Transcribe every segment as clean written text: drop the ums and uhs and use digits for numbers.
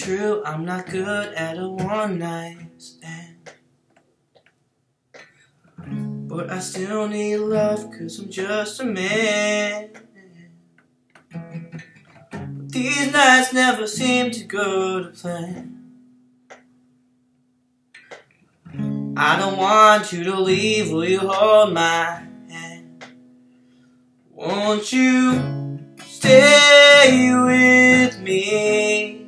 true, I'm not good at a one-night stand, but I still need love, 'cause I'm just a man. But these nights never seem to go to plan. I don't want you to leave, will you hold my hand? Won't you stay with me?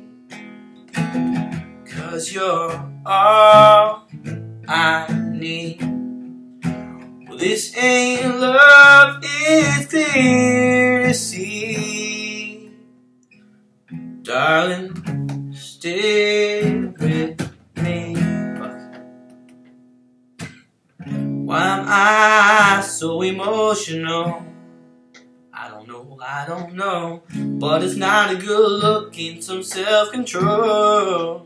'Cause you're all I need. Well, this ain't love, it's clear to see. Darling, stay with me. Why am I so emotional? I don't know, but it's not a good look, in some self-control.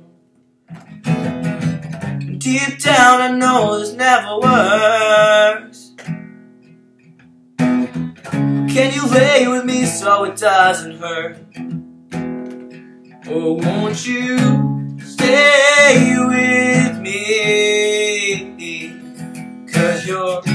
Deep down I know this never works. Can you lay with me so it doesn't hurt? Or won't you stay with me? 'Cause you're